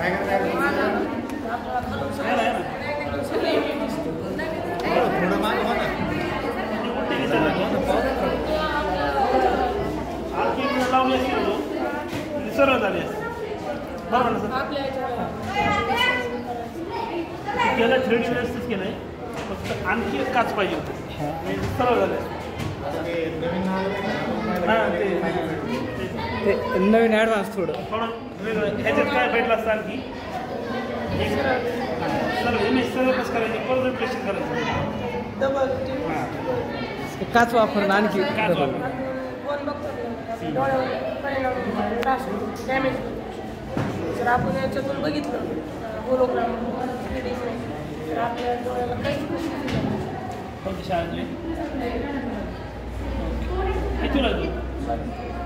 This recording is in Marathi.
सरळ झाली बरोबर ना सर केलं 3D व्यवस्थित केलं आहे फक्त आणखी एक काच पाहिजे होतं सरळ झालं हां ते नवीन ॲडव्हान्स थोडं वेगळं ह्याच्यात काय भेटलं असतं आणखी सर इमेज सरळ कसं करायचं परत रिप्लेशन करायचं काच वापरणं आणखी काच वापरणं डॅमेज जर आपण याच्यातून बघितलं होलोग्राम तर आपल्या डोळ्याला काहीच कोणती शाळेतली किती लागली